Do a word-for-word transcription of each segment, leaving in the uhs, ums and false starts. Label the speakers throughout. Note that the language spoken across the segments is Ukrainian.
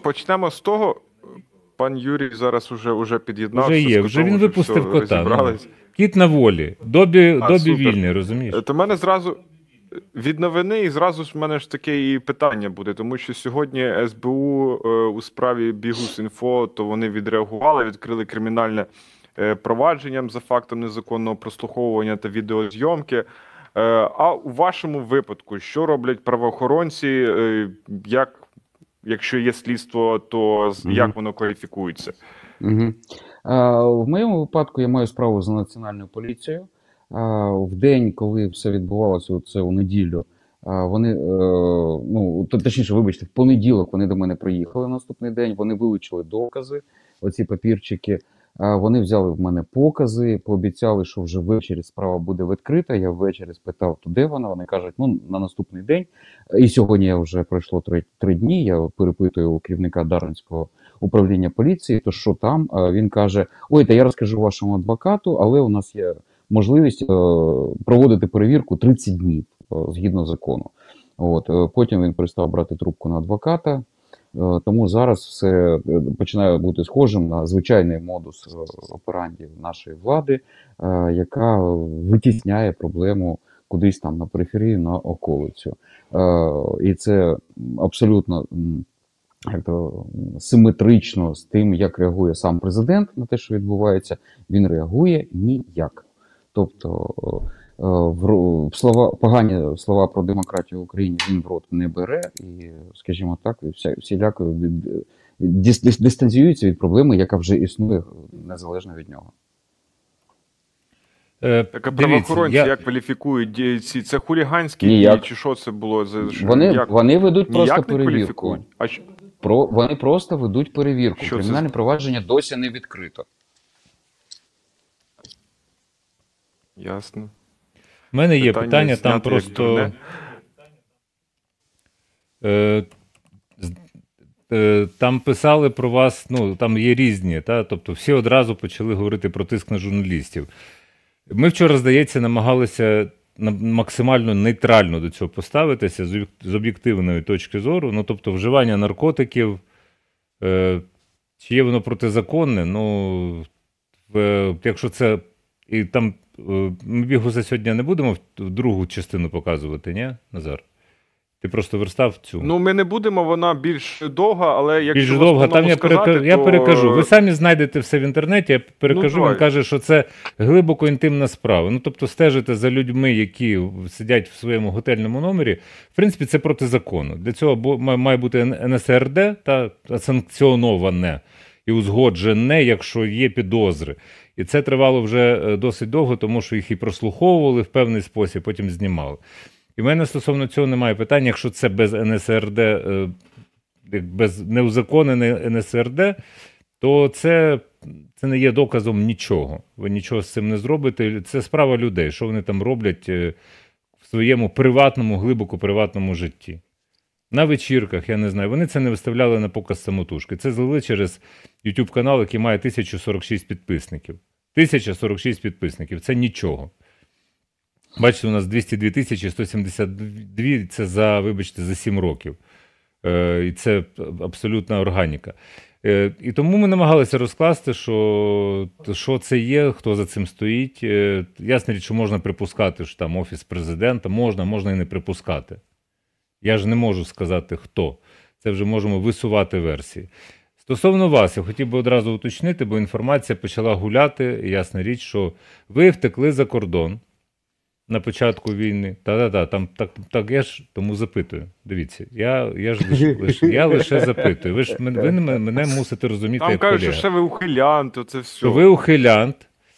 Speaker 1: почнемо з того, пан Юрій зараз уже, уже під'єднався.
Speaker 2: Вже є, вже він випустив кота. Ну, кіт на волі, добі,
Speaker 1: а,
Speaker 2: добі вільний, розумієш?
Speaker 1: То в мене зразу від новини, і зразу ж в мене ж таке і питання буде, тому що сьогодні ес бе у у справі Bihus.info, то вони відреагували, відкрили кримінальне провадження за фактом незаконного прослуховування та відеозйомки. А у вашому випадку, що роблять правоохоронці, як, якщо є слідство, то mm-hmm. як воно кваліфікується?
Speaker 3: Mm-hmm. А, в моєму випадку я маю справу з національною поліцією. А, в день, коли все відбувалося, це у неділю, а, вони, ну, точніше, вибачте, в понеділок вони до мене приїхали наступний день, вони вилучили докази, оці папірчики. Вони взяли в мене покази, пообіцяли, що вже ввечері справа буде відкрита. Я ввечері спитав, то де вона. Вони кажуть, ну, на наступний день. І сьогодні я вже пройшло три, три дні, я перепитую у керівника Дарницького управління поліції, то що там. Він каже, ой, та я розкажу вашому адвокату, але у нас є можливість проводити перевірку тридцять днів, згідно закону. От. Потім він перестав брати трубку на адвоката. Тому зараз все починає бути схожим на звичайний модус операнді нашої влади, яка витісняє проблему кудись там на периферію, на околицю. І це абсолютно як то, симетрично з тим, як реагує сам президент на те, що відбувається. Він реагує ніяк. Тобто в слова, погані слова про демократію в Україні він в рот не бере і, скажімо так, вся, всіляко від, від, дистанціюється від проблеми, яка вже існує незалежно від нього.
Speaker 1: Е, так, а правоохоронці я... як кваліфікують ці? Це хуліганські
Speaker 3: дії,
Speaker 1: чи що це було?
Speaker 3: Вони,
Speaker 1: як...
Speaker 3: вони ведуть просто перевірку.
Speaker 1: А...
Speaker 3: Про, вони просто ведуть перевірку. Що Кримінальне це? Провадження досі не відкрито.
Speaker 1: Ясно.
Speaker 2: У мене є питання, питання там просто е, е, там писали про вас, ну, там є різні, та? Тобто всі одразу почали говорити про тиск на журналістів. Ми вчора, здається, намагалися максимально нейтрально до цього поставитися з об'єктивної точки зору, ну, тобто вживання наркотиків, е, чи є воно протизаконне, ну, в, якщо це, і там, ми Бігуса сьогодні не будемо в другу частину показувати, ні, Назар? Ти просто верстав цю.
Speaker 1: Ну, ми не будемо, вона більш довга, але якщо
Speaker 2: більш довга, там я, сказати, перека... то... я перекажу. Ви самі знайдете все в інтернеті, я перекажу, ну, він каже, що це глибоко інтимна справа. Ну, тобто стежити за людьми, які сидять в своєму готельному номері, в принципі, це протизаконно. Для цього має бути ен ес ер де, та санкціоноване і узгоджене, якщо є підозри. І це тривало вже досить довго, тому що їх і прослуховували в певний спосіб, потім знімали. І в мене стосовно цього немає питань, якщо це без ен ес ер де, без неузаконене ен ес ер де, то це, це не є доказом нічого. Ви нічого з цим не зробите. Це справа людей, що вони там роблять в своєму приватному, глибоко приватному житті. На вечірках, я не знаю, вони це не виставляли на показ самотужки. Це злили через YouTube-канал, який має тисячу сорок шість підписників. тисяча сорок шість підписників – це нічого. Бачите, у нас двісті дві тисячі сто сімдесят два, це за, вибачте, за сім років. Е, і це абсолютна органіка. Е, і тому ми намагалися розкласти, що, що це є, хто за цим стоїть. Е, ясна річ, що можна припускати, що там Офіс Президента, можна, можна і не припускати. Я ж не можу сказати, хто. Це вже можемо висувати версії. Стосовно вас, я хотів би одразу уточнити, бо інформація почала гуляти, і ясна річ, що ви втекли за кордон на початку війни. Та-та-та, там так, так я ж тому запитую. Дивіться, я, я ж лише, лише, я лише запитую. Ви ж ви мене, мене мусите розуміти,
Speaker 1: там
Speaker 2: як
Speaker 1: кажуть,
Speaker 2: колега.
Speaker 1: Що ще ви ухилянт, оце все.
Speaker 2: Що ви ухилянт,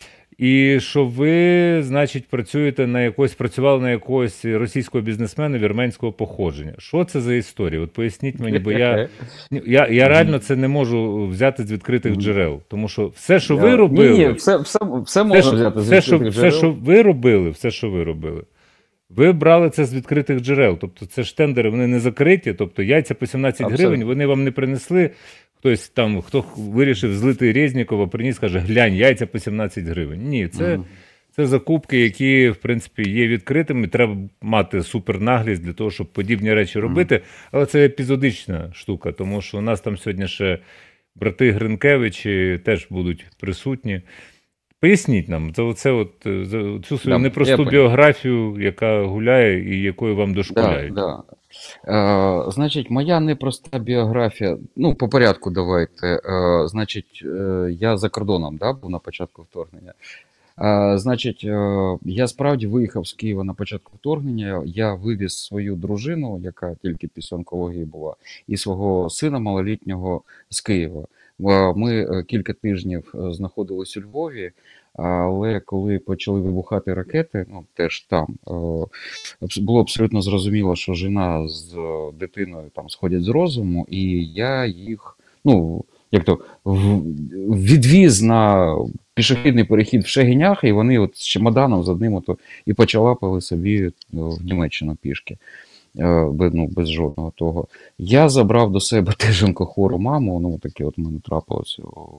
Speaker 2: і що ви, значить, працюєте на якось, працювали на якогось російського бізнесмена вірменського походження. Що це за історія? От поясніть мені, бо я, я, я реально це не можу взяти з відкритих джерел. Тому що все, що ви робили...
Speaker 3: Ні, ні, все, все, все можна
Speaker 2: все,
Speaker 3: взяти з
Speaker 2: все,
Speaker 3: відкритих
Speaker 2: що,
Speaker 3: джерел.
Speaker 2: Все, що ви робили, все, що ви робили, ви брали це з відкритих джерел. Тобто це ж тендери, вони не закриті, тобто яйця по сімнадцять гривень, вони вам не принесли. Хтось там, хто вирішив злити Резнікова, приніс, каже, глянь, яйця по сімнадцять гривень. Ні, це, угу. Це закупки, які, в принципі, є відкритими. Треба мати супернаглість для того, щоб подібні речі робити. Але це епізодична штука, тому що у нас там сьогодні ще брати Гринкевичі теж будуть присутні. Поясніть нам за оце от, за цю свою
Speaker 3: Да,
Speaker 2: непросту біографію, яка гуляє і якою вам дошкуляють.
Speaker 3: Да, да. Е, значить, моя непроста біографія, ну, по порядку давайте. Е, значить, е, я за кордоном, да, був на початку вторгнення. Е, значить, е, я справді виїхав з Києва на початку вторгнення. Я вивіз свою дружину, яка тільки після онкології була, і свого сина малолітнього з Києва. Ми кілька тижнів знаходились у Львові, але коли почали вибухати ракети, ну теж там, було абсолютно зрозуміло, що жена з дитиною там сходять з розуму, і я їх, ну, як то, відвіз на пішохідний перехід в Шегинях, і вони от з чемоданом з одним ото і почалапали собі в Німеччину пішки. Ну, без жодного того. Я забрав до себе теж онкохвору маму, ну таке от в мене трапилося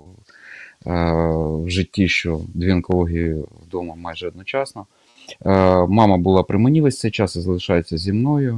Speaker 3: в житті, що дві онкології вдома майже одночасно. Мама була при мені весь цей час і залишається зі мною.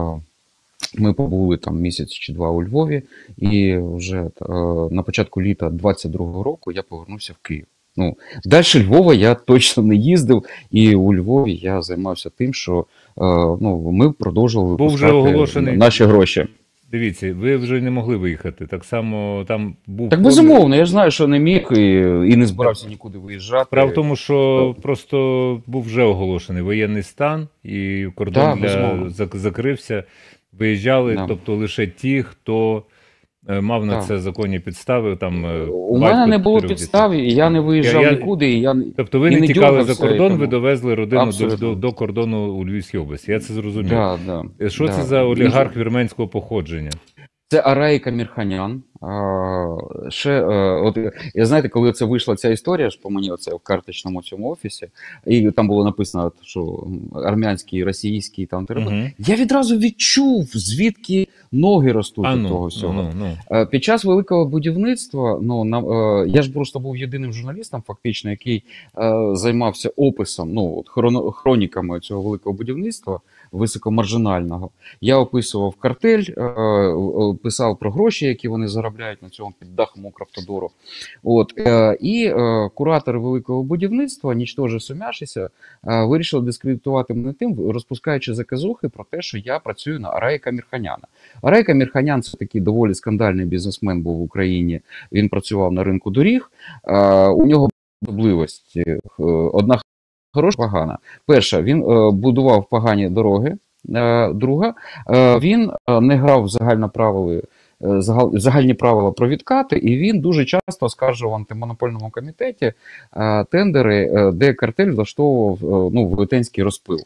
Speaker 3: Ми побули там місяць чи два у Львові, і вже на початку літа двадцять другого року я повернувся в Київ. Ну, далі Львова я точно не їздив, і у Львові я займався тим, що е, ну, ми продовжували
Speaker 2: був вже оголошений
Speaker 3: наші гроші.
Speaker 2: Дивіться, ви вже не могли виїхати, так само там був...
Speaker 3: Так безумовно, я ж знаю, що не міг і, і не збирався нікуди виїжджати.
Speaker 2: Справа в тому, що так. Просто був вже оголошений воєнний стан, і кордон так, для... закрився, виїжджали, да. Тобто лише ті, хто... мав на так. це законні підстави. Там,
Speaker 3: у мене не було підстав, і я не виїжджав я, нікуди. І я,
Speaker 2: тобто ви
Speaker 3: і
Speaker 2: не,
Speaker 3: не
Speaker 2: тікали за кордон,
Speaker 3: тому...
Speaker 2: ви довезли родину до, до, до кордону у Львівській області. Я це зрозумів.
Speaker 3: Да, да,
Speaker 2: Що
Speaker 3: да.
Speaker 2: це за олігарх вірменського походження?
Speaker 3: Це Арейк Амірханян. А, ще, а, от, я знаєте, коли це вийшла ця історія, ж по мені оце в карточному цьому офісі, і там було написано, що армянський, російський, там треба. Угу. Я відразу відчув, звідки ноги ростуть від того всього. Ну, ну, ну. Під час великого будівництва, ну, на, я ж просто був єдиним журналістом, фактично, який а, займався описом, ну, от, хроно, хроніками цього великого будівництва, високомаржинального. Я описував картель, писав про гроші, які вони заробляють на цьому під дахом Укравтодору. От. І куратори великого будівництва, нічтоже сумяшися, вирішили дискредитувати мене тим, розпускаючи заказухи про те, що я працюю на Арейка Амірханяна. Арейк Амірханян – це такий доволі скандальний бізнесмен був в Україні. Він працював на ринку доріг. У нього особливості. Одна хороша, погана. Перша, він е, будував погані дороги. Е, друга, е, він е, не грав в загальні правила, е, загал, загальні правила про відкати, і він дуже часто оскаржував в антимонопольному комітеті е, тендери, е, де картель влаштовував е, ну, велетенський розпил.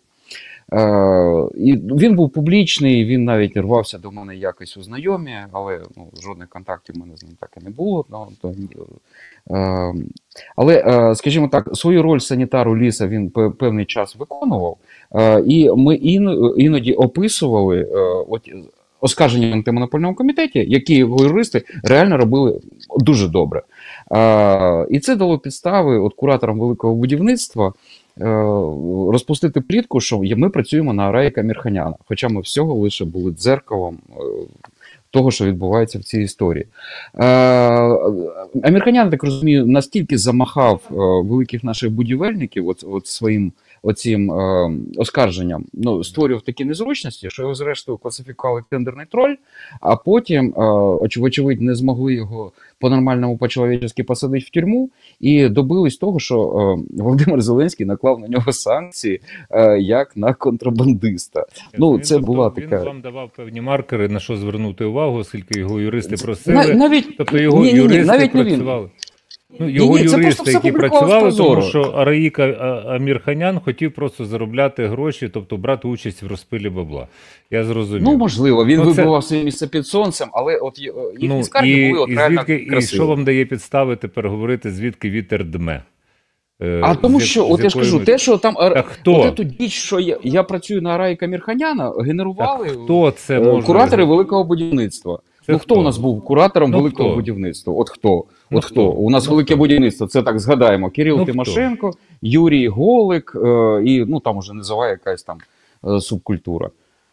Speaker 3: Е, і він був публічний, він навіть рвався до мене якось у знайомі, але ну, жодних контактів в мене з ним так і не було. Ну, то, е, але, е, скажімо так, свою роль санітару ліса він певний час виконував, е, і ми ін, іноді описували е, от, оскарження в антимонопольному комітеті, які його юристи реально робили дуже добре. Е, і це дало підстави от, кураторам великого будівництва розпустити плітку, що ми працюємо на Арейка Амірханяна, хоча ми всього лише були дзеркалом того, що відбувається в цій історії. Амірханян, так розумію, настільки замахав великих наших будівельників от, от своїм оцім е, оскарженням, ну, створював такі незручності, що його зрештою класифікували як тендерний троль, а потім, е, очевидь, не змогли його по-нормальному, по-чоловічески посадити в тюрму, і добились того, що е, Володимир Зеленський наклав на нього санкції, е, як на контрабандиста. Ну,
Speaker 2: він,
Speaker 3: це
Speaker 2: тобто,
Speaker 3: була
Speaker 2: він
Speaker 3: така...
Speaker 2: вам давав певні маркери, на що звернути увагу, оскільки його юристи просили,
Speaker 3: Нав, навіть...
Speaker 2: тобто його
Speaker 3: ні, ні, ні,
Speaker 2: юристи
Speaker 3: навіть
Speaker 2: працювали. Ну, його
Speaker 3: ні, ні,
Speaker 2: юристи, які працювали, тому що Араїк Амірханян хотів просто заробляти гроші, тобто брати участь в розпилі бабла. Я зрозумів.
Speaker 3: Ну, можливо, він
Speaker 2: ну, це...
Speaker 3: вибивав своє місце під сонцем, але от їхні ну, скарги були от
Speaker 2: і
Speaker 3: реально
Speaker 2: звідки,
Speaker 3: красиві.
Speaker 2: І що вам дає підстави тепер говорити, звідки вітер дме?
Speaker 3: А тому що, от я ж кажу, те, що там,
Speaker 2: от
Speaker 3: ту діч, що я, я працюю на Арейка Амірханяна, генерували
Speaker 2: хто це може...
Speaker 3: куратори великого будівництва. Це ну хто? хто у нас був куратором ну, великого хто? будівництва? От хто? От ну, хто? хто? У нас ну, велике хто? будівництво, це так згадаємо, Кирил ну, Тимошенко, хто? Юрій Голик е, і ну там уже називає якась там е, субкультура.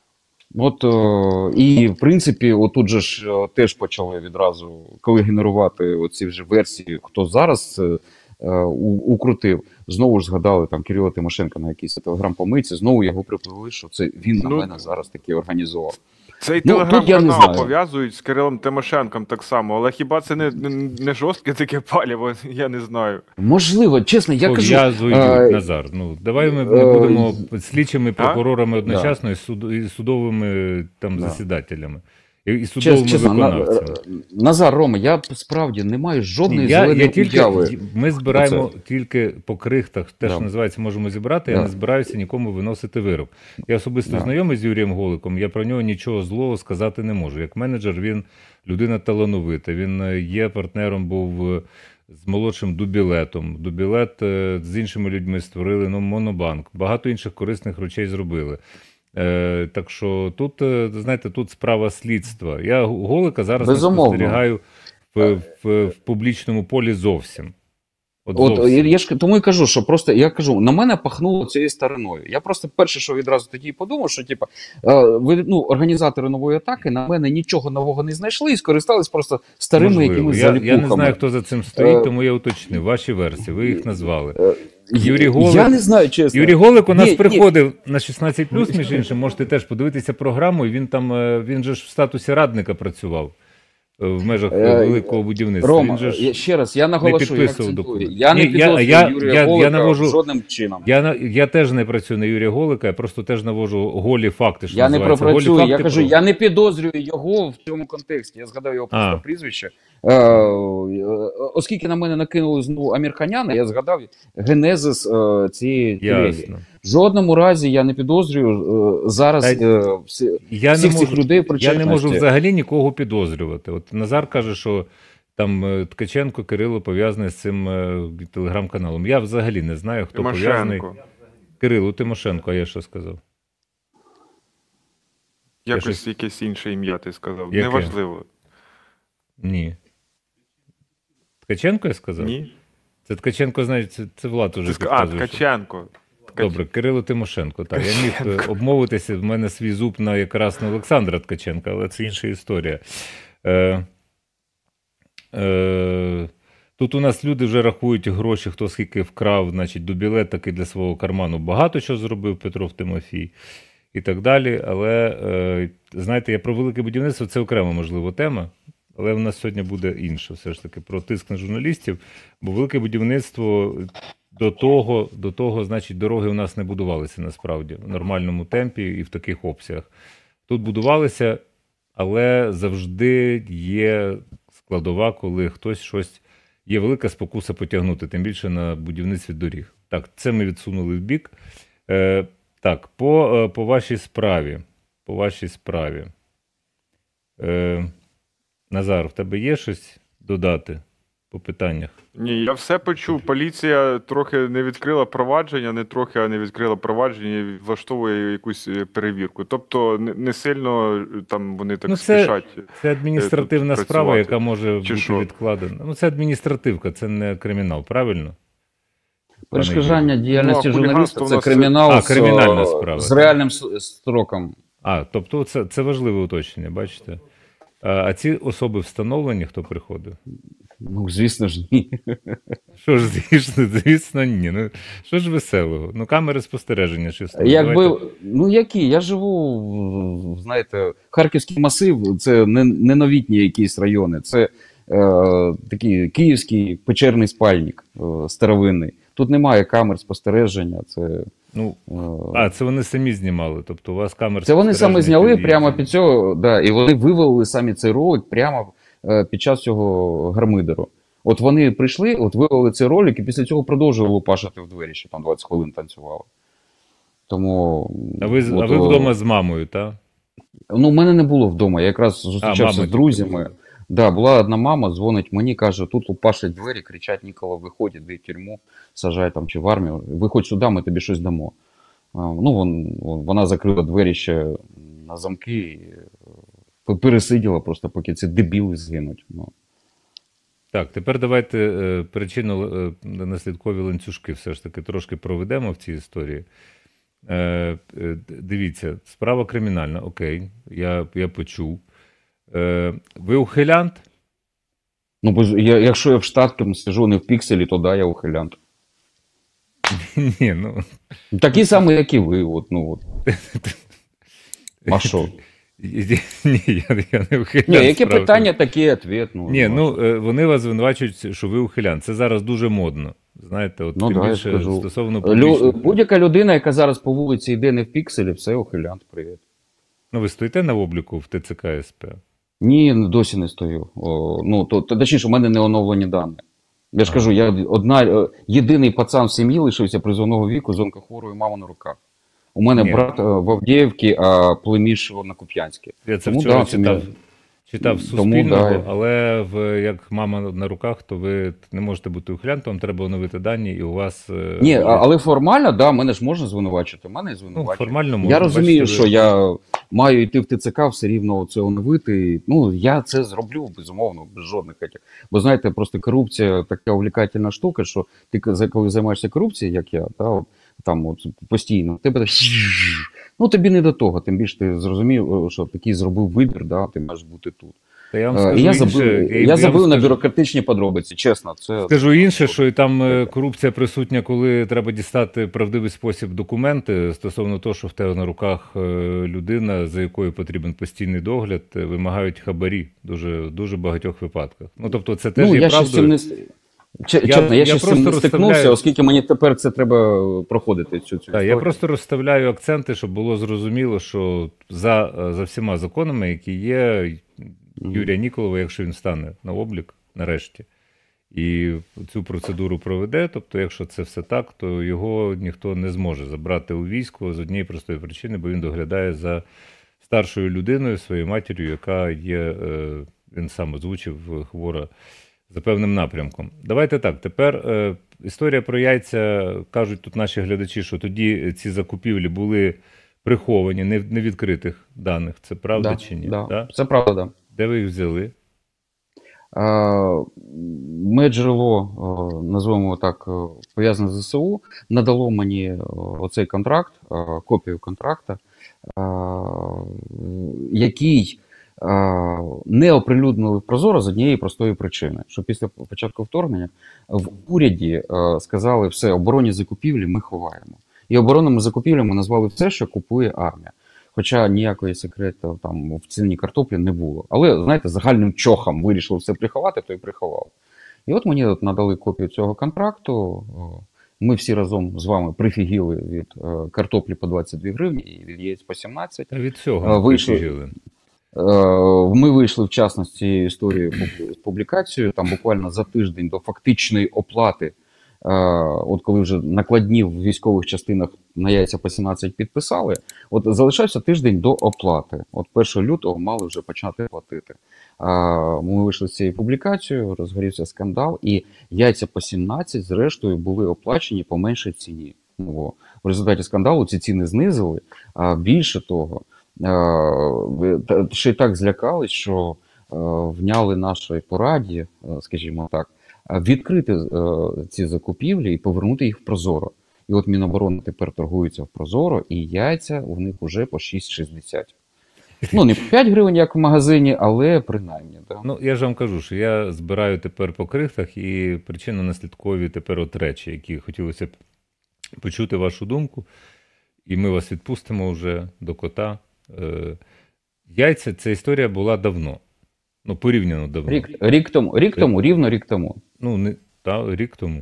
Speaker 3: От, е, і в принципі, отут же ж е, теж почали відразу, коли генерувати оці вже версії, хто зараз е, е, укрутив, знову ж згадали там Кирила Тимошенка на якійсь телеграм-помийці, знову його приплили, що це він на ну, мене зараз таки організував.
Speaker 1: Цей ну, телеграм-канал пов'язують з Кирилом Тимошенком так само, але хіба це не, не, не жорстке таке паліво, я не знаю.
Speaker 3: Можливо, чесно, я кажу...
Speaker 2: Пов'язують, а... Назар. Ну, давай ми не будемо а... слідчими прокурорами одночасно да. і, суд... і судовими там, да. засідателями. І судовими чесно, виконавцями.
Speaker 3: Назар, Рома, я справді не маю жодної я, зеленої я уяви.
Speaker 2: Ми збираємо Оце. тільки по крихтах, те, да. що називається, можемо зібрати, да. я не збираюся нікому виносити вирок. Я особисто да. знайомий з Юрієм Голиком, я про нього нічого злого сказати не можу. Як менеджер він людина талановита, він є партнером, був з молодшим Дубілетом. Дубілет з іншими людьми створили ну, Монобанк, багато інших корисних речей зробили. Е, так що тут, знаєте, тут справа слідства. Я Голика зараз не спостерігаю в, в, в публічному полі зовсім.
Speaker 3: От, От я ж тому і кажу, що просто я кажу, на мене пахнуло цією стариною. Я просто перше, що відразу тоді подумав, що типу, ви ну, організатори нової атаки на мене нічого нового не знайшли і скористались просто старими Можливо. якимись
Speaker 2: я,
Speaker 3: заліпухами.
Speaker 2: Я не знаю, хто за цим стоїть, тому я уточнив. Ваші версії, ви їх назвали. Юрій Голик,
Speaker 3: я не знаю, чесно.
Speaker 2: Юрій Голик у нас ні, приходив ні. на шістнадцять плюс, між іншим, можете теж подивитися програму, і він там, він же ж в статусі радника працював в межах великого будівництва.
Speaker 3: Рома,
Speaker 2: він же ж
Speaker 3: ще раз, я наголошую,
Speaker 2: не
Speaker 3: я, я не підозрюю я, Юрія я, Голика я навожу, жодним чином.
Speaker 2: Я, я теж не працюю на Юрія Голика, я просто теж навожу голі факти, що
Speaker 3: я не пропрацюю, я кажу,
Speaker 2: про...
Speaker 3: я не підозрюю його в цьому контексті, я згадав його просто а. прізвище. Е, оскільки на мене накинули знову Амірханяна, я згадав генезис е, цієї теорії. В жодному разі я не підозрюю е, зараз е, всі,
Speaker 2: я
Speaker 3: всіх
Speaker 2: не
Speaker 3: цих
Speaker 2: можу,
Speaker 3: людей причетності.
Speaker 2: Я не можу взагалі нікого підозрювати. От Назар каже, що там Ткаченко, Кирило пов'язаний з цим е, телеграм-каналом. Я взагалі не знаю, хто пов'язаний. Кирило Тимошенко, а я що сказав?
Speaker 1: Якось щось... якесь інше ім'я ти сказав.
Speaker 2: Яке?
Speaker 1: Неважливо.
Speaker 2: Ні. Ткаченко я сказав?
Speaker 1: Ні.
Speaker 2: Це Ткаченко, знаєте, це, це Влад уже
Speaker 1: підказує. А, Ткаченко.
Speaker 2: Добре, Кирило Тимошенко. Так, я міг обмовитися, в мене свій зуб на якраз на Олександра Ткаченка, але це інша історія. Е, е, тут у нас люди вже рахують гроші, хто скільки вкрав, значить, Дубілет таки для свого карману багато що зробив Петров Тимофій і так далі. Але, е, знаєте, я про велике будівництво, це окрема, можливо, тема. Але в нас сьогодні буде інше, все ж таки, про тиск на журналістів, бо велике будівництво до того, до того, значить, дороги у нас не будувалися насправді в нормальному темпі і в таких обсягах. Тут будувалися, але завжди є складова, коли хтось щось, є велика спокуса потягнути, тим більше на будівництві доріг. Так, це ми відсунули в бік. Е, так, по, по вашій справі, по вашій справі. Е, Назар, в тебе є щось додати по питаннях?
Speaker 1: Ні, я все почув. Поліція трохи не відкрила провадження, не трохи, а не відкрила провадження і влаштовує якусь перевірку. Тобто не, не сильно там вони так
Speaker 2: ну, це,
Speaker 1: спішать.
Speaker 2: Це адміністративна справа, яка може Чи бути що? відкладена. Ну, це адміністративка, це не кримінал, правильно?
Speaker 3: Перешкоджання діяльності ну, журналіста – це кримінал
Speaker 2: а, кримінальна справа,
Speaker 3: з реальним строком.
Speaker 2: А, тобто це, це важливе уточнення, бачите? А ці особи встановлені, хто приходив?
Speaker 3: Ну, звісно ж, ні.
Speaker 2: Що ж, звісно, звісно, ні. Ну, що ж веселого? Ну, камери спостереження, що встановлені.
Speaker 3: Якби, Давайте... ну, які? Я живу, знаєте, Харківський масив, це не, не новітні якісь райони, це е, такий київський печерний спальник е, старовинний. Тут немає камер спостереження, це...
Speaker 2: Ну, а, це вони самі знімали, тобто у вас камер
Speaker 3: Це вони самі зняли тоді... прямо під цього, да, і вони вивели самі цей ролик прямо е, під час цього гармидеру. От вони прийшли, от вивели цей ролик і після цього продовжували лупашити в двері, що там двадцять хвилин танцювали. Тому...
Speaker 2: А ви, от, а ви вдома з мамою, так?
Speaker 3: Ну, в мене не було вдома, я якраз зустрічався а, з друзями. Да, була одна мама, дзвонить мені, каже, тут лупашать двері, кричать, Нікола, виходь, іди в тюрму, сажай там чи в армію, виходь сюди, ми тобі щось дамо. Ну, вон, вона закрила двері ще на замки, і пересиділа просто, поки ці дебіли згинуть. Ну.
Speaker 2: Так, тепер давайте е, причинно-наслідкові ланцюжки все ж таки трошки проведемо в цій історії. Е, е, дивіться, справа кримінальна, окей, я, я почув. Е, ви ухилянт?
Speaker 3: Ну, бо я, якщо я в штатком сижу не в пікселі, то да, я ухилянт.
Speaker 2: Ні, ну...
Speaker 3: Такий самий, як і ви, от, ну от. А що?
Speaker 2: Ні, я, я не ухилянт.
Speaker 3: Ні, яке питання, такий відповідь. Ну,
Speaker 2: Ні, ну, вони вас звинувачують, що ви ухилянт. Це зараз дуже модно. Знаєте, от
Speaker 3: ну,
Speaker 2: тим
Speaker 3: да,
Speaker 2: більше
Speaker 3: скажу.
Speaker 2: стосовно
Speaker 3: Лю... Будь-яка людина, яка зараз по вулиці йде не в пікселі, все, ухилянт, привіт.
Speaker 2: Ну, ви стоїте на обліку в ТЦК СП?
Speaker 3: Ні, досі не стою. О, ну, то, то, точніше, у мене не оновлені дані. Я ж
Speaker 2: А.
Speaker 3: кажу, я одна, єдиний пацан в сім'ї лишився призовного віку з онкохворою мамою на руках. У мене
Speaker 2: Ні.
Speaker 3: брат в Авдіївці, а племіш на Куп'янській.
Speaker 2: Я це
Speaker 3: Тому,
Speaker 2: вчора
Speaker 3: да,
Speaker 2: читав,
Speaker 3: це
Speaker 2: читав
Speaker 3: Тому,
Speaker 2: Суспільного,
Speaker 3: да.
Speaker 2: але в, як мама на руках, то ви не можете бути ухилянтом, вам треба оновити дані, і у вас... е,
Speaker 3: Ні,
Speaker 2: є-
Speaker 3: а- але формально, да, мене ж можна звинувачити. Мене і
Speaker 2: ну,
Speaker 3: звинувачують.
Speaker 2: формально можна.
Speaker 3: Я розумію,
Speaker 2: бачите,
Speaker 3: що
Speaker 2: ви-
Speaker 3: я маю йти в ТЦК, все рівно це оновити. Ну, я це зроблю, безумовно, без жодних етих. Бо знаєте, просто корупція така увлікательна штука, що ти коли коли займаєшся корупцією, як я, та, от, там от, постійно, в тебе так, ну тобі не до того, тим більше ти зрозумів, що такий зробив вибір, да, ти маєш бути тут.
Speaker 2: Та я вам
Speaker 3: Е,
Speaker 2: скажу
Speaker 3: і я
Speaker 2: інше,
Speaker 3: забив,
Speaker 2: я-
Speaker 3: я
Speaker 2: я
Speaker 3: забив
Speaker 2: вам
Speaker 3: на
Speaker 2: скажу-
Speaker 3: бюрократичні подробиці, чесно. Це...
Speaker 2: Скажу інше, що і там е, корупція присутня, коли треба дістати правдивий спосіб документи стосовно того, що в тебе на руках е, людина, за якою потрібен постійний догляд, е, вимагають хабарі дуже, дуже багатьох випадках. Ну, тобто це теж
Speaker 3: Ну,
Speaker 2: є
Speaker 3: я ще з цим
Speaker 2: правдою.
Speaker 3: не... Ч-
Speaker 2: Я-
Speaker 3: Чесно, я,
Speaker 2: я
Speaker 3: ще з цим
Speaker 2: просто
Speaker 3: не стикнувся,
Speaker 2: розставляю-
Speaker 3: оскільки мені тепер це треба проходити цю, цю
Speaker 2: Так, я
Speaker 3: історію.
Speaker 2: просто розставляю акценти, щоб було зрозуміло, що за, за всіма законами, які є, Юрія Ніколова, якщо він стане на облік нарешті, і цю процедуру проведе, тобто якщо це все так, то його ніхто не зможе забрати у військо з однієї простої причини, бо він доглядає за старшою людиною, своєю матір'ю, яка є, е, він сам озвучив, хвора за певним напрямком. Давайте так, тепер е, історія про яйця, кажуть тут наші глядачі, що тоді ці закупівлі були приховані, не в невідкритих даних. Це правда
Speaker 3: Да,
Speaker 2: чи ні?
Speaker 3: да.
Speaker 2: Да?
Speaker 3: Це правда, да.
Speaker 2: Де ви їх взяли?
Speaker 3: Е, Моє джерело, е, назвемо так, е, пов'язане з ЗСУ, надало мені е, оцей контракт, е, копію контракта, е, який е, не оприлюднили в Прозоро з однієї простої причини, що після початку вторгнення в уряді е, сказали, все, оборонні закупівлі ми ховаємо. І оборонними закупівлями назвали все, що купує армія. Хоча ніякої секрету там в ціні картоплі не було. Але, знаєте, загальним чохом вирішили все приховати, то й приховав. І от мені от надали копію цього контракту. Ми всі разом з вами прифігіли від е, картоплі по двадцять дві гривні і від яєць по сімнадцять.
Speaker 2: Та від цього
Speaker 3: А,
Speaker 2: ми
Speaker 3: вийшли.
Speaker 2: прифігіли.
Speaker 3: Е, Ми вийшли в частності цієї історії з публікацією, там буквально за тиждень до фактичної оплати. Е, От коли вже накладні в військових частинах на яйця по сімнадцять підписали, от залишався тиждень до оплати. От першого лютого мали вже почати платити. Е, Ми вийшли з цією публікацією, розгорівся скандал, і яйця по сімнадцять зрештою були оплачені по меншій ціні. Ну, в результаті скандалу ці ціни знизили, а більше того, е, та- ще й так злякались, що е, вняли нашій пораді, е, скажімо так, відкрити е, ці закупівлі і повернути їх в Прозоро. І от Міноборони тепер торгуються в Прозоро, і яйця у них вже по шість шістдесят. Ну, не по п'ять гривень, як в магазині, але принаймні. Да.
Speaker 2: Ну, я ж вам кажу, що я збираю тепер по крихтах і причинно-наслідкові тепер от речі, які хотілося б почути вашу думку. І ми вас відпустимо вже до кота. Е, Яйця, ця історія була давно. Ну, порівняно давно.
Speaker 3: Рік, рік тому, рік тому, рівно рік тому.
Speaker 2: Ну, не, та, рік тому.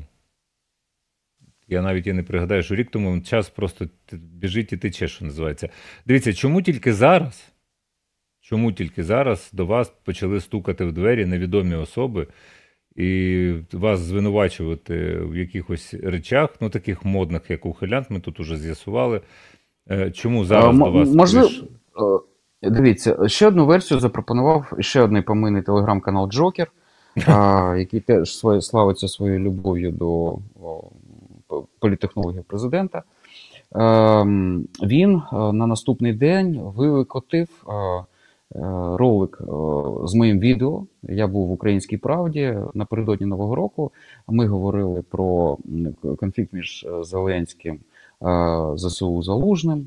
Speaker 2: Я навіть і не пригадаю, що рік тому час просто т- біжить і тече, що називається. Дивіться, чому тільки зараз, чому тільки зараз до вас почали стукати в двері невідомі особи і вас звинувачувати в якихось речах, ну таких модних, як ухилянт, ми тут уже з'ясували. Е, Чому зараз
Speaker 3: А,
Speaker 2: до
Speaker 3: м-
Speaker 2: вас
Speaker 3: можливо,
Speaker 2: прийш-
Speaker 3: Е, Дивіться, ще одну версію запропонував ще один помийний телеграм-канал Джокер, а, який теж своє, славиться своєю любов'ю до о, п- політтехнологів президента. Ем, Він е, на наступний день викотив е, ролик з моїм відео. Я був в «Українській правді» напередодні Нового року. Ми говорили про конфлікт між Зеленським, ЗСУ Залужним,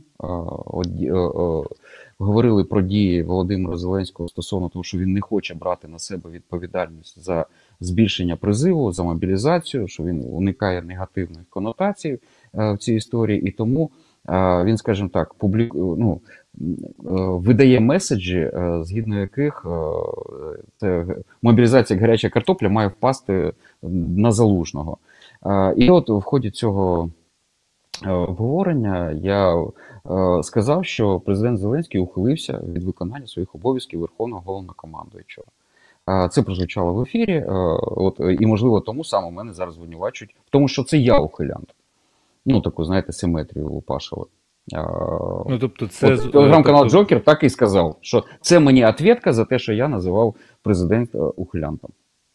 Speaker 3: говорили про дії Володимира Зеленського стосовно того, що він не хоче брати на себе відповідальність за збільшення призиву, за мобілізацію, що він уникає негативних конотацій в цій історії, і тому він, скажімо так, публік... ну, видає меседжі, згідно яких це мобілізація як гаряча картопля має впасти на Залужного. І от в ході цього обговорення я сказав, що президент Зеленський ухилився від виконання своїх обов'язків Верховного Головнокомандуючого. Це прозвучало в ефірі, от, і, можливо, тому саме мене зараз звинувачують в тому, що це я ухилянт. Ну, таку, знаєте, симетрію лупашили.
Speaker 2: Ну, тобто це...
Speaker 3: От, телеграм-канал
Speaker 2: тобто...
Speaker 3: Джокер так і сказав, що це мені відповідка за те, що я називав президента ухилянтом.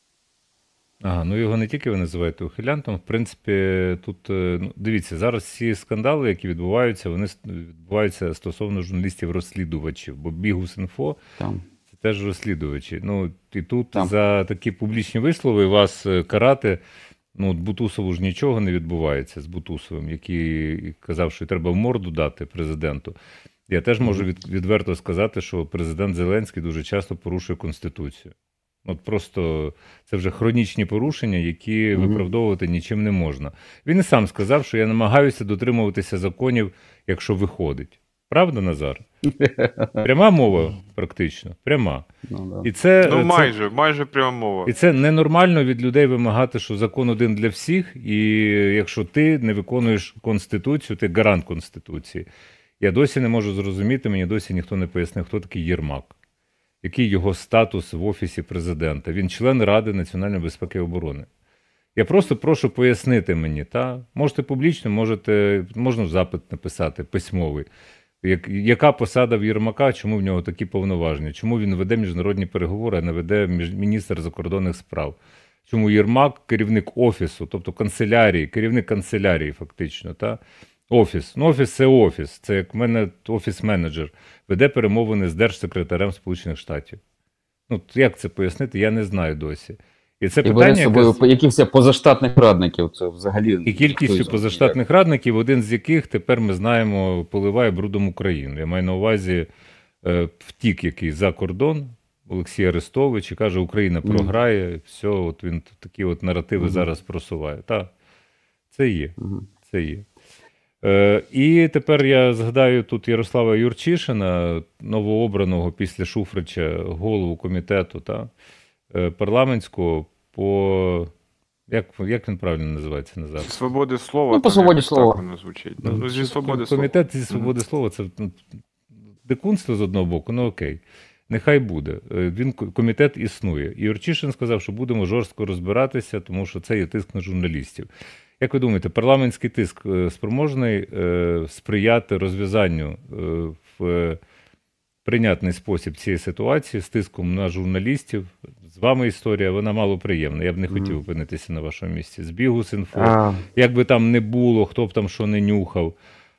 Speaker 2: Ага, ну його не тільки ви називаєте ухилянтом, в принципі, тут, ну, дивіться, зараз всі скандали, які відбуваються, вони відбуваються стосовно журналістів-розслідувачів, бо Бігус.Інфо це теж розслідувачі. Ну, і тут Там. за такі публічні вислови вас карати, ну, Бутусову ж нічого не відбувається з Бутусовим, який казав, що треба в морду дати президенту. Я теж можу від, відверто сказати, що президент Зеленський дуже часто порушує Конституцію. От просто це вже хронічні порушення, які mm-hmm. виправдовувати нічим не можна. Він і сам сказав, що я намагаюся дотримуватися законів, якщо виходить. Правда, Назар? Пряма мова практично, пряма.
Speaker 1: Ну,
Speaker 2: і це,
Speaker 1: ну майже,
Speaker 2: це,
Speaker 1: майже пряма мова.
Speaker 2: І це ненормально від людей вимагати, що закон один для всіх, і якщо ти не виконуєш Конституцію, ти гарант Конституції. Я досі не можу зрозуміти, мені досі ніхто не пояснив, хто такий Єрмак. Який його статус в Офісі Президента. Він член Ради національної безпеки і оборони. Я просто прошу пояснити мені, та? Можете публічно, можете, можна запит написати, письмовий. Як, яка посада в Єрмака, чому в нього такі повноваження? Чому він веде міжнародні переговори, а не веде міністр закордонних справ? Чому Єрмак керівник Офісу, тобто канцелярії, керівник канцелярії фактично, та? Офіс. Ну, офіс – це офіс. Це, як в мене, офіс-менеджер. Веде перемовини з держсекретарем Сполучених Штатів. Ну, як це пояснити, я не знаю досі. І це
Speaker 3: і
Speaker 2: питання...
Speaker 3: І бере з собою якихось позаштатних радників. Це взагалі...
Speaker 2: І кількістю позаштатних радників, один з яких тепер, ми знаємо, поливає брудом Україну. Я маю на увазі е, втік який за кордон, Олексій Арестович, і каже, Україна програє, mm. все, от він такі от наративи mm. зараз просуває. Так, це є, mm. це є. Е, і тепер я згадаю тут Ярослава Юрчишина, новообраного після Шуфрича голову комітету та, е, парламентського по... Як, як він правильно називається? Назад?
Speaker 1: Зі свободи слова.
Speaker 3: Ну, по свободі слова.
Speaker 1: Так воно звучить. Ну, ну, зі свободи
Speaker 2: комітет
Speaker 1: слова.
Speaker 2: зі свободи mm-hmm. слова, це ну, дикунство з одного боку, ну окей. Нехай буде. Він, комітет існує. І Юрчишин сказав, що будемо жорстко розбиратися, тому що це є тиск на журналістів. Як ви думаєте, парламентський тиск спроможний е, сприяти розв'язанню е, в прийнятний спосіб цієї ситуації з тиском на журналістів? З вами історія, вона малоприємна. Я б не хотів опинитися на вашому місці. З Бігус.Інфо, а... як би там не було, хто б там що не нюхав.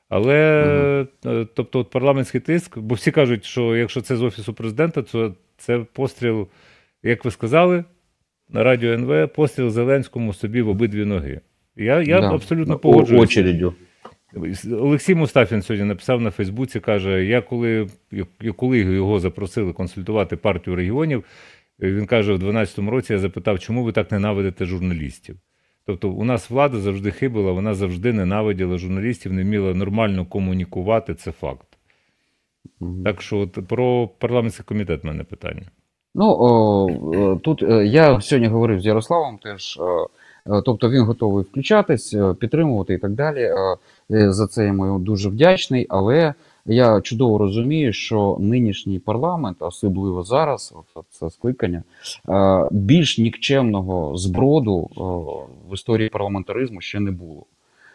Speaker 2: Але, угу. тобто, от парламентський тиск, бо всі кажуть, що якщо це з Офісу Президента, то це постріл, як ви сказали, на радіо ен ве, постріл Зеленському собі в обидві ноги. Я, я да. абсолютно погоджуюся.
Speaker 3: Очередю.
Speaker 2: Олексій Мустафін сьогодні написав на Фейсбуці, каже, я коли, коли його запросили консультувати партію регіонів, він каже, в дванадцятому році я запитав, чому ви так ненавидите журналістів? Тобто у нас влада завжди хибила, вона завжди ненавиділа журналістів, не вміла нормально комунікувати, це факт. Mm-hmm. Так що от, про парламентський комітет в мене питання.
Speaker 3: Ну, о, тут я сьогодні говорив з Ярославом теж, тобто він готовий включатись, підтримувати і так далі. За це я йому дуже вдячний, але я чудово розумію, що нинішній парламент, особливо зараз, це скликання, більш нікчемного зброду в історії парламентаризму ще не було.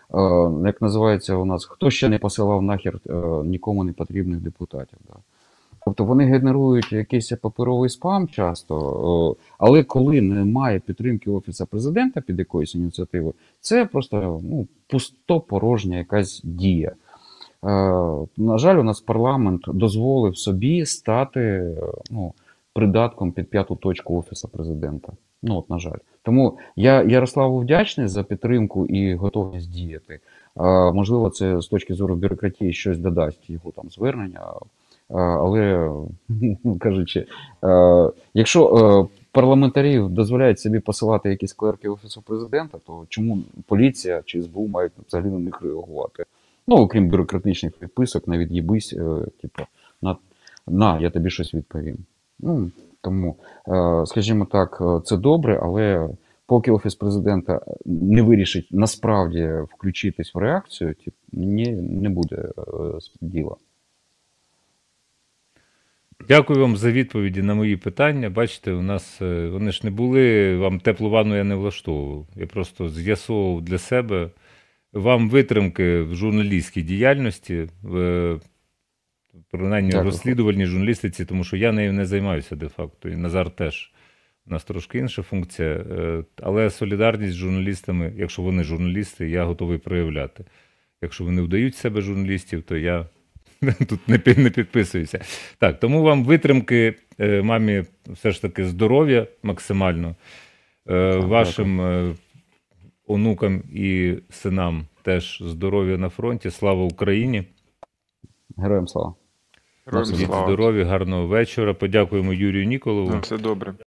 Speaker 3: Як називається у нас, хто ще не посилав нахер нікому не потрібних депутатів. Да? Тобто вони генерують якийсь паперовий спам часто, але коли немає підтримки Офісу Президента під якоюсь ініціативою, це просто ну, пусто порожня якась дія. На жаль, у нас парламент дозволив собі стати ну, придатком під п'яту точку Офісу Президента. Ну, от, на жаль. Тому я Ярославу вдячний за підтримку і готовність діяти. Можливо, це з точки зору бюрократії щось додасть його там звернення. Але, кажучи, якщо парламентарів дозволяють собі посилати якісь клерки Офісу Президента, то чому поліція чи СБУ мають взагалі на них реагувати? Ну, окрім бюрократичних підписок, навіть їбись, типу, на, на, я тобі щось відповім. Ну, тому, скажімо так, це добре, але поки Офіс Президента не вирішить насправді включитись в реакцію, не, не буде діла.
Speaker 2: Дякую вам за відповіді на мої питання. Бачите, у нас вони ж не були, вам теплу ванну я не влаштовував. Я просто з'ясовував для себе вам витримки в журналістській діяльності, в принаймні в розслідувальній журналістиці, тому що я нею не займаюся де-факто, і Назар теж. У нас трошки інша функція, але солідарність з журналістами, якщо вони журналісти, я готовий проявляти. Якщо вони вдають себе журналістів, то я тут не підписуюся. Так, тому вам витримки, мамі все ж таки здоров'я максимально, вашим онукам і синам теж здоров'я на фронті. Слава Україні!
Speaker 3: Героям слава!
Speaker 1: Героям слава!
Speaker 2: Здоров'я, гарного вечора. Подякуємо Юрію Ніколову.
Speaker 1: Все добре.